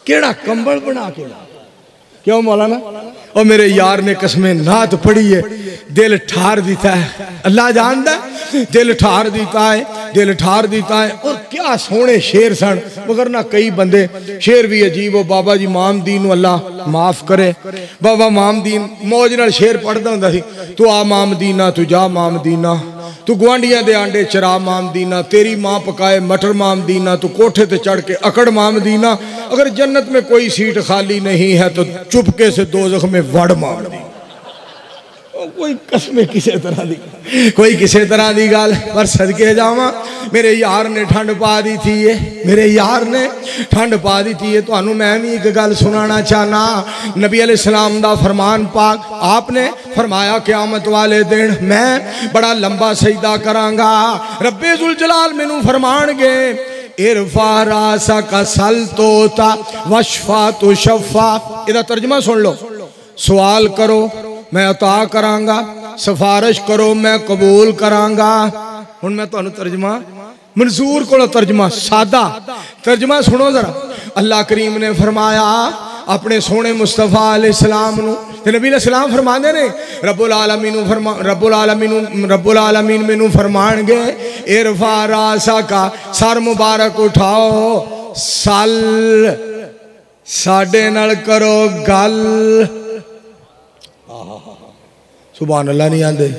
S2: केड़ा कंबल बना के ला। क्यों मौलाना? और मेरे यार ने कसमें नात पढ़ी है, दिल ठार देता है, अल्लाह जानता है, दिल ठार देता है, दिल ठार देता है। और क्या सोने शेर सन, मगर ना कई बंदे शेर भी अजीब हो। बाबा जी मामदीन अल्लाह माफ करे, बाबा मामदीन मौज नाल शेर पढ़दा हुंदा सी, तू आ मामदीना, तू जा मामदीना, तू गुआंढियां दे आंडे चरा मामदीना, तेरी माँ पकाए मटर मामदीना, तू कोठे ते चढ़ के अकड़ मामदीना, अगर जन्नत में कोई सीट खाली नहीं है तो चुपके से दोज़ख में वड़ मामदीना। कोई कसमें किसी तरह दी, कोई किसी तरह की गल, पर सदके जावा मेरे यार ने ठंड पा दी थी है, मेरे यार ने ठंड पा दी थी है। तो मैं भी एक गल सुनाना चाहना। नबी अलैहिस्सलाम दा फरमान पाक, आपने फरमाया क़यामत वाले दिन मैं बड़ा लंबा सजदा करांगा, रब्बे जुल जलाल मैनू फरमाणगे इरफा रासा का सल तोता वशफा तो शफा। इहदा तर्जमा सुन लो, सवाल करो मैं अता करांगा, सिफारिश करो मैं कबूल करांगा। हुण मैं तुहानू तर्जमा मंसूर को तर्जमा सादा तर्जमा सुनो जरा। अल्लाह करीम ने फरमाया अपने सोने मुस्तफा अलैहिस्सलाम नू, ते नबी अलैहिस्सलाम फरमांदे ने रब्बुल आलमीन फरमा रब्बुल आलमीन रब्बुल आलमीन मैनू फरमाणगे इरफा रासा का, सर मुबारक उठाओ, सल साडे नाल करो गल। सुभान अल्लाह नहीं आंदे।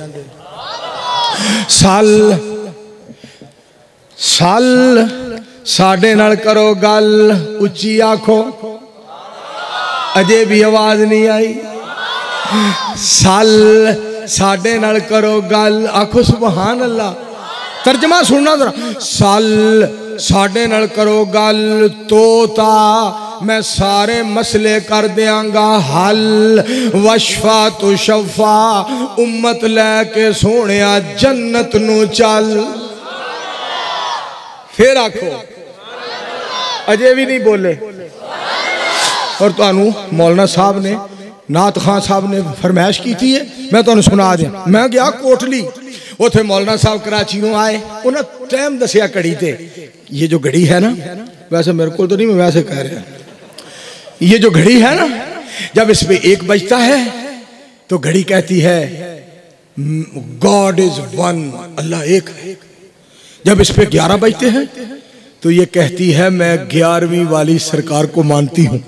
S2: सल सल साडे नाल करो गल, उच्ची आखो, अजे भी आवाज नहीं आई। सल साडे नाल करो गल, आखो सुभान अल्लाह। तर्जमा सुनना जरा, सल साडे नाल करो गल, तोता मैं सारे मसले कर देंगा हल, वशफा तो शफा उम्मत लैके सोने जन्नत नू चल। फिर आखो, अजे भी नहीं बोले। और तुहानू मौलाना साहब ने, नात खान साहब ने फरमाइश की थी है, मैं तुहानू सुना दिया। मैं गया कोटली, उथे मौलाना साहब कराचियों आए, उन्हें टाइम दसिया घड़ी ते। ये जो घड़ी है ना, वैसे मेरे को तो नहीं, मैं वैसे कह रहा, ये जो घड़ी है ना, जब इस पे एक बजता है तो घड़ी कहती है गॉड इज वन, अल्लाह एक है। जब इस पे ग्यारह बजते हैं तो ये कहती है मैं ग्यारहवीं वाली सरकार को मानती हूं।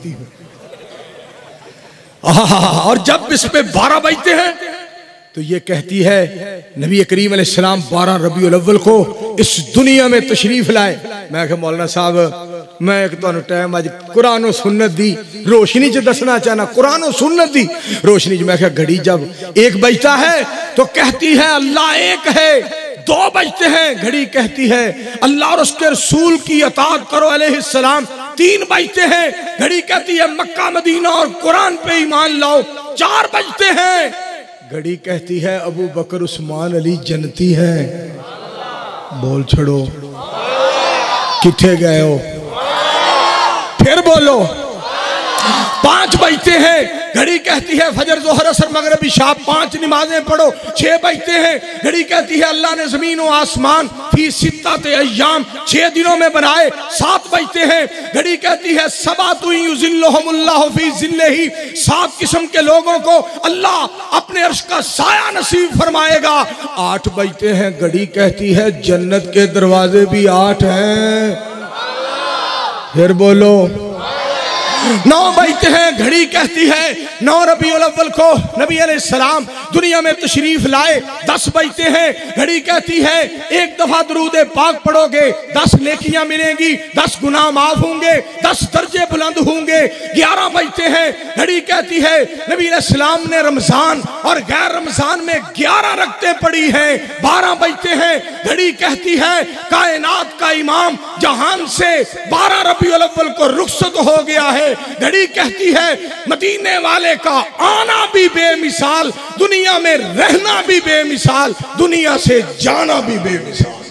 S2: और जब इस पे बारह बजते हैं तो ये कहती है नबी करीम अलैहिस्सलाम बारह रबीउल अव्वल को इस दुनिया में तशरीफ लाए। मैं कहा मौलाना साहब मैं एक तो टाइम अज कुरान और सुन्नत दी रोशनी च दसना चाहना, कुरान और सुन्नत दी रोशनी च। मैं कहा घड़ी जब एक बजता है तो कहती है अल्लाह एक है, दो बजते हैं घड़ी कहती है अल्लाह और उसके रसूल की अताअत करो अलैहिस्सलाम, तीन बजते हैं घड़ी कहती है मक्का मदीना और कुरान पे ईमान लाओ, चार बजते हैं घड़ी कहती है अबू बकर उस्मान अली जन्नती है। बोल छड़ो, किथे गए हो? फिर बोलो। पांच बजते हैं घड़ी कहती है फजर जोहर असर मगरिब इशा पांच नमाजें पढ़ो। छह बजते हैं घड़ी कहती है अल्लाह ने जमीन और आसमान फी सित्तते अय्याम छह दिनों में बनाए। सात बजते हैं घड़ी कहती है सबातु युज़िल्लुहुमुल्लाहु फी ज़िल्लिही, सात किस्म के लोगों को अल्लाह अपने अर्श का साया नसीब फरमाएगा। आठ बजते हैं घड़ी कहती है जन्नत के दरवाजे भी आठ हैं। फिर बोलो। नौ बजते हैं घड़ी कहती है नौ रबीउल अव्वल को नबी अलैहिस्सलाम दुनिया में तशरीफ लाए। दस बजते हैं घड़ी कहती है एक दफा दरूद पाक पढ़ोगे दस नेकियां मिलेंगी, दस गुनाह माफ होंगे, दस दर्जे बुलंद होंगे। ग्यारह बजते हैं घड़ी कहती है नबी अलैहिस्सलाम ने रमजान और गैर रमजान में ग्यारह रखते पड़ी हैं। बारह बजते हैं घड़ी कहती है कायनात का इमाम जहान से बारह रबीउल अव्वल को रुखसत हो गया है। घड़ी कहती है मदीने वाले का आना भी बेमिसाल, दुनिया में रहना भी बेमिसाल, दुनिया से जाना भी बेमिसाल।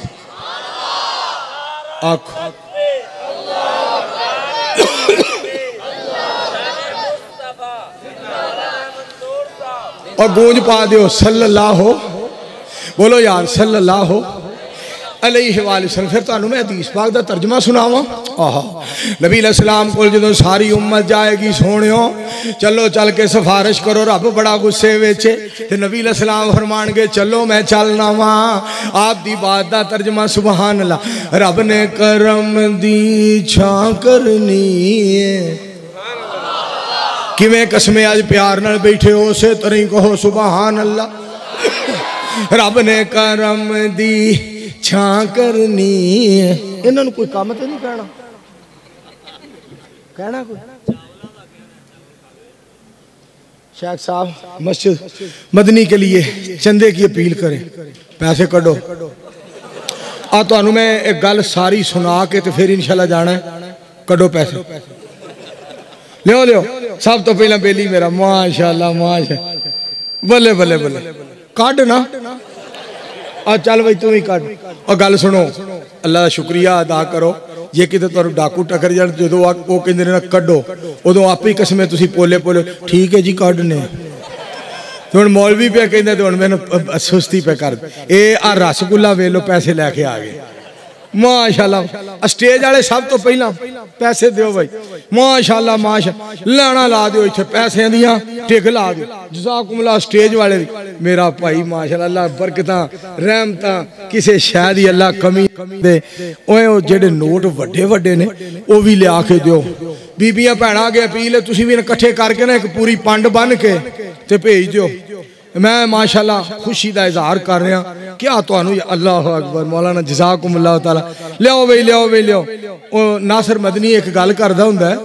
S2: आँख और गूंज पा दो सल्लल्लाहु, बोलो यार सल्लल्लाहु। अलैहि वसल्लम। फिर तुहानू मैं हदीस पाक दा तर्जमा सुनावां। आहा नबी अलैहिस्सलाम कोल जदों सारी उम्मत जाएगी सोहणियो चलो चल के सिफारिश करो, रब बड़ा गुस्से विच ते नबी अलैहिस्सलाम फरमाणगे चलो मैं चलना वा। आप दी बात दा तर्जमा सुभान अल्लाह। रब ने करम दी छां करनी है। किवें कसमें अज प्यार नाल बैठे हो उसे तरह कहो सुभान अल्लाह। रब ने करम दी छां करनी है। इन्हां नूं कोई काम तो नहीं कहना कहना कोई। शेख साहब मस्जिद मदनी के लिए चंदे की अपील करें, पैसे कढ़ो। आ तुहानू मैं एक गल सारी सुना के तो फिर इंशाल्लाह जाना है। कढ़ो पैसे लियो लियो। सब तो पहला बेली मेरा माशाल्लाह माशाल्लाह बल्ले बल्ले बल्ले काट ना। आ चल भाई तू ही काट। और गल सुनो, अल्लाह का शुक्रिया अदा करो जे कि डाकू टकर जान जो वो कहते ना कढ़ो उदों आप ही कसमें तुम पोले पोले ठीक है जी कढ़ने। तो हम मौलवी पे कहते तो हम मैंने सुस्ती पे कर ए आ रसगुल्ला वे लो पैसे लैके आ गए माशाल्लाह। स्टेज वाले सब तो पहला पैसे दो भाई माशाल्लाह माशा लाना ला दो इतने पैसे दियां टिक ला दो जज़ाकुमुल्लाह। स्टेज वाले मेरा भाई माशाल्लाह अल्लाह बरकतां रहमतां किसी शह दी अल्लाह कमी दे। ओए ओ जेडे नोट वड्डे वड्डे ने वो भी लिया के दिओ। बीबियां भैणां अगे अपील है तुसीं भी इकट्ठे करके ना एक पूरी पंड बन के ते भेज दिओ। मैं माशाल्लाह खुशी का इजहार कर रहा क्या तुहानू। अल्लाह अकबर मौलाना जज़ाकुमुल्लाह ताला। लियाओ बई लियाओ बई लियाओ। ओ नासिर मदनी एक गल करदा हुंदा है,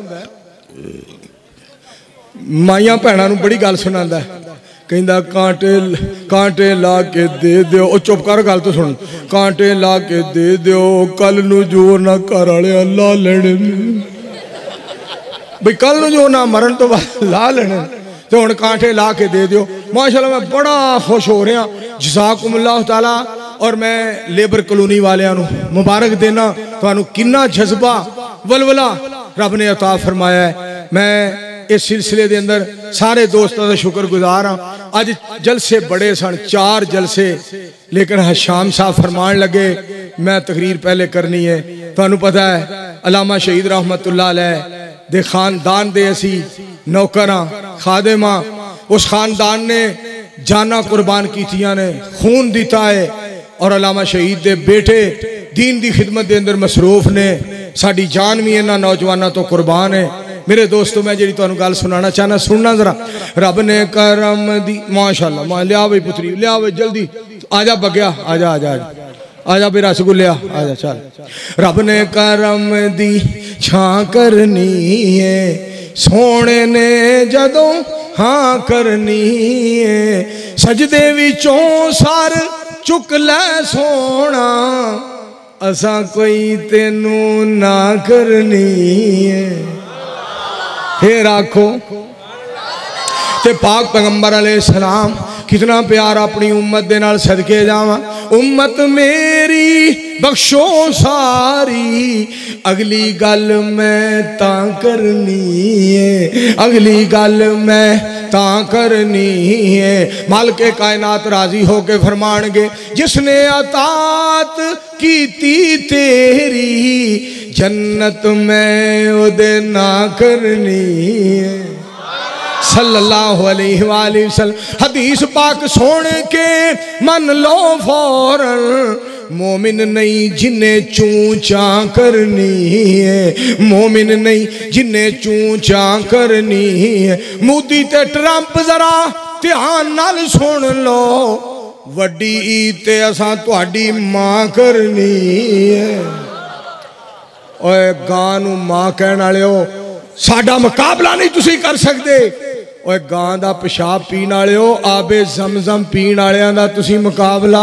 S2: माइयां भैणां नूं बड़ी गल सुनांदा है। कहंदा कांटे कांटे ला के दे दिओ। ओ चुप कर गल तो सुन। कांटे ला के दे दिओ कल नूं जोर ना घर वाले ला लेने बई कल नूं जो ना मरन तो बाद ला लेने तो हुण कांटे ला के दे दिओ। माशाल्लाह मैं बड़ा खुश हो रहा जज़ाकुमुल्लाह ताला। और मैं लेबर कलोनी वालियां नूं मुबारक देना तुहानू किन्ना जज्बा वलवला रब ने अता फरमाया है। मैं इस सिलसिले के अंदर सारे दोस्तों का शुक्रगुजार हाँ। अज जलसे बड़े सन चार जलसे लेकिन हशाम साहब फरमान लगे मैं तकरीर पहले करनी है। तुहानू पता है अलामा शहीद रहमतुल्लाह अलैह दे खानदान दे असी नौकर हाँ खादिम हाँ। उस खानदान ने जाना कुर्बान कीतियां ने खून दिता है और अलामा शहीद दे बेटे दीन दी खिदमत दे अंदर मसरूफ ने। साडी जान भी इन्हां नौजवानों तो कुर्बान है। मेरे दोस्तों मैं जी तुहानू गल सुनाना चाहना सुनना जरा। रब ने करम दी माशाल्लाह मा लिया भाई पुत्री लिया भाई जल्दी आजा बग्या आजा आजा आजा भाई रसगुल्ले आजा चल। रब ने करम दी छां करनी है सोने ने जदों हाँ करनी है सजदे विचों सर चुक लै सोना असा कोई तेनू ना करनी है। फिर आखो ते पाक पैगंबर अलैहिस्सलाम कितना प्यार अपनी उम्मत दे नाल सदके जावा। उम्मत मेरी बख्शो सारी अगली गल मैं तां करनी है अगली गल मैं तां करनी है। मालिके कायनात राजी होके फरमानगे जिसने अतात कीती तेरी जन्नत मैं ओदे ना करनी है। सल्लल्लाहु अलैहि वसल्लम हदीस पाक सुन के मन लो फौरन मोमिन नहीं जिन्हें चूं चां करनी है मोमिन नहीं जिन्हें चूं चां करनी है। मोदी ते ट्रंप जरा ध्यान नाल सुन लो वड्डी ईद ते असां तुहाडी मां करनी है। ओए गां नूं मां कहण वालिओ साडा मुकाबला नहीं तुसीं कर सकदे। ओए गां दा पेशाब पीण वालिओ आबे ज़मज़म पीण वालियां दा तुसीं मुकाबला।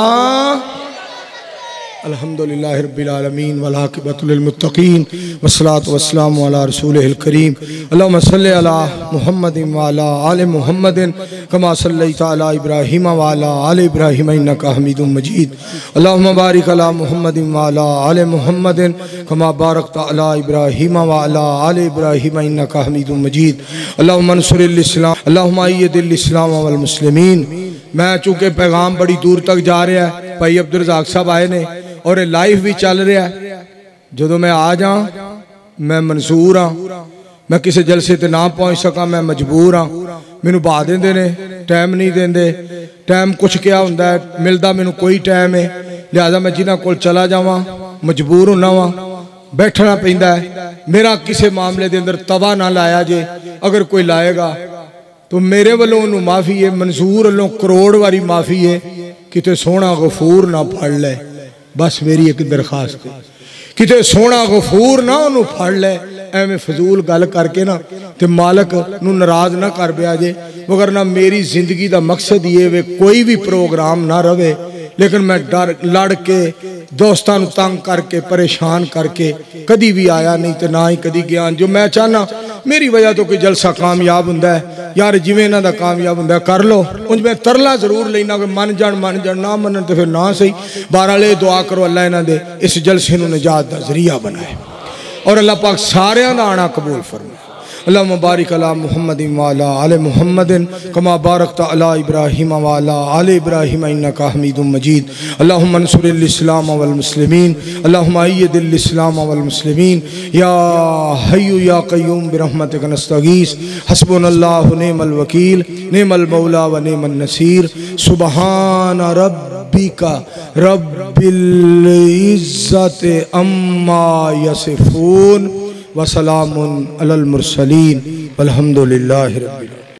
S2: अल्हम्दुलिल्लाहि रब्बिल आलमीन वल आक़िबतु लिल मुत्तक़ीन वस्सलातु वस्सलामु अला रसूलिहिल करीम। अल्लाहुम्मा सल्लि अला मुहम्मदिन व अला आलि मुहम्मदिन कमा सल्लैता अला इब्राहीम व अला आलि इब्राहीम इन्नका हमीदुम मजीद। अल्लाहुम्मा बारिक अला मुहम्मदिन व अला आलि मुहम्मदिन कमा बारकता अला इब्राहीम व अला आलि इब्राहीम इन्नका हमीदुम मजीद। अल्लाहुम्मा नसरिल इस्लाम अल्लाहुम्मा अय्यिदिल इस्लाम वल मुस्लिमीन। मैं चूँकि पैगाम बड़ी दूर तक जा रहा है भाई अब्दुल रज़ाक साहब आए ने और ये लाइव भी चल रहा है। जो मैं आ जा मैं मंसूर हाँ, मैं किसी जलसे ते ना पहुँच सका, मैं मजबूर हाँ। मैनू बहा देंदे ने, टाइम नहीं देंदे। टाइम कुछ क्या होंदा है, मिलता मैनू कोई टाइम है, लिहाजा मैं जिन्हां कोल चला जावां मजबूर होना वा, बैठना पैंदा है। मेरा किसी मामले के अंदर तवा ना लाया जे, अगर कोई लाएगा तो मेरे वालों उन्होंने माफ़ी है, मंसूर वालों करोड़ वारी माफ़ी है, किते सोहना गफूर ना फड़ ले। बस मेरी एक दरखास्त है, किते सोहना गफूर ना उन्होंने फड़ ले। एवें फजूल गल करके ना ते मालक नू नाराज ना कर बिया जे, मगर ना मेरी जिंदगी का मकसद ये वे कोई भी प्रोग्राम ना रहे, लेकिन मैं डर लड़ के दोस्तों को तंग करके परेशान करके कदी भी आया नहीं तो ना ही कदी गया। जो मैं चाहना मेरी वजह तो कोई जलसा कामयाब होंदा है यार, जिवें इन्हां दा कामयाब होंदा कर लो। उंज मैं तरला जरूर लेना कि मन जान मन जान, ना मनन तो फिर ना सही। बहरहाल दुआ करो अल्लाह इन्हां दे इस जलसे नूं निजात दा जरिया बनाए और अल्लाह पाक सारियां दा आना कबूल फरमाए। अल्लाहुम्मा बारिक अला मुहम्मदिन व अला आले मुहम्मदिन कमा बारकता अला इब्राहीम व अला आले इब्राहीम इन्नका हमीदुम मजीद। अल्लाहुम्मा अंसुरिल इस्लाम वल मुस्लिमीन, अल्लाहुम्मा अय्यिदिल इस्लाम वल मुस्लिमीन, या हय्यु या क़य्यूम बिरहमतिका नस्तगीस, हस्बुनल्लाहु निअमल वकील, निअमल मौला व निअमन नसीर। सुब्हान रब्बिका रब्बिल इज्जति अम्मा यसिफून व सलामुन अलल मुरसलीन वल्हम्दुलिल्लाहि रब्बिल आलमीन।